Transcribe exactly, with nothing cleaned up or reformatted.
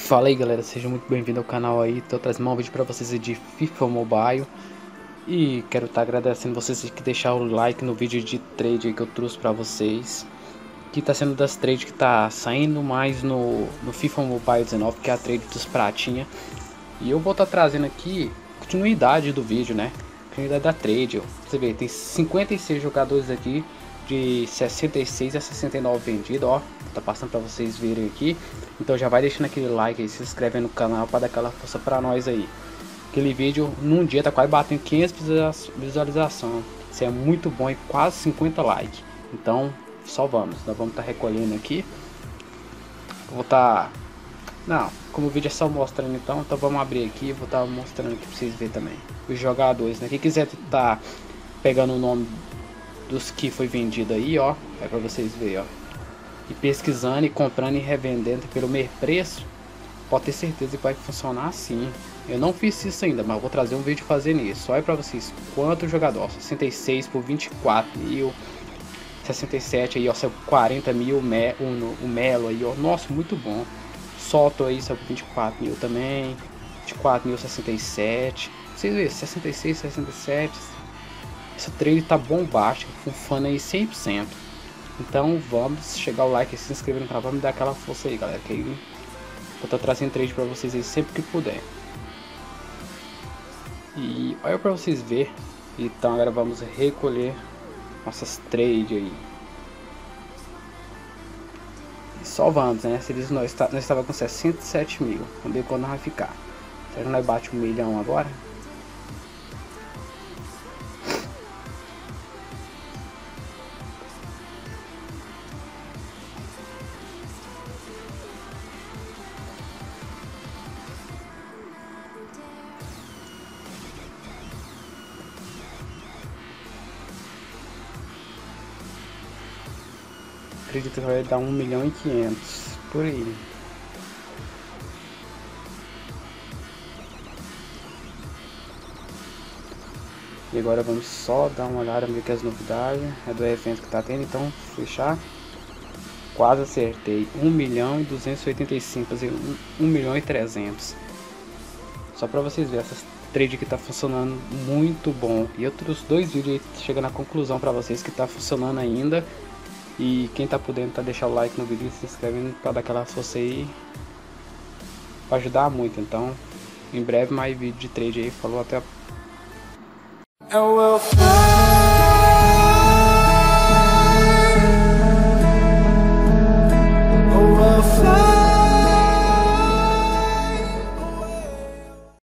Fala aí galera, seja muito bem-vindo ao canal aí. Tô trazendo um vídeo pra vocês de FIFA Mobile. E quero estar tá agradecendo vocês que deixaram o like no vídeo de trade aí que eu trouxe pra vocês, que tá sendo das trades que tá saindo mais no, no FIFA Mobile dezenove, que é a trade dos pratinha. E eu vou estar tá trazendo aqui continuidade do vídeo, né? Continuidade da trade, ó. Você vê, tem cinquenta e seis jogadores aqui, de sessenta e seis a sessenta e nove vendido, ó, tá passando para vocês verem aqui. Então já vai deixando aquele like aí, se inscreve no canal para dar aquela força para nós aí. Aquele vídeo num dia tá quase batendo quinhentas visualizações, isso é muito bom e quase cinquenta likes. Então só vamos, nós vamos estar tá recolhendo aqui. Vou estar, tá... não, como o vídeo é só mostrando, então, então vamos abrir aqui, vou estar tá mostrando aqui para vocês verem também os jogadores, né? Quem quiser tá pegando o nome dos que foi vendido aí, ó, é para vocês verem, ó, e pesquisando e comprando e revendendo pelo mesmo preço, pode ter certeza que vai funcionar assim. Eu não fiz isso ainda, mas vou trazer um vídeo fazendo isso. Olha para vocês quanto jogador, sessenta e seis por vinte e quatro mil, sessenta e sete aí, ó, quarenta mil, o, o Melo aí, ó, nossa, muito bom. Solto aí, saiu por vinte e quatro mil também, vinte e quatro mil, sessenta e sete, vocês verem, sessenta e seis, sessenta e sete. Essa trade tá bombástica, funfando aí cem por cento. Então vamos chegar o like e se inscrever no canal, vamos dar aquela força aí, galera, que aí eu tô trazendo trade pra vocês aí sempre que puder. E olha pra vocês verem. Então agora vamos recolher nossas trades aí. E só vamos, né? Se eles nós, nós estava com sessenta e sete mil, vamos ver quando vai ficar. Será que nós bate um milhão agora? Acredito que vai dar um milhão e quinhentos por aí. E agora vamos só dar uma olhada, ver que as novidades é do evento que tá tendo. Então fechar, quase acertei, um milhão e duzentos e oitenta e cinco, fazer um milhão e trezentos. Só para vocês verem, essas trade que tá funcionando muito bom. E outros dois vídeos aí chegando à conclusão para vocês que tá funcionando ainda. E quem tá podendo tá deixar o like no vídeo e se inscreve para dar aquela força aí, para ajudar muito. Então em breve mais vídeo de trade aí. Falou, até a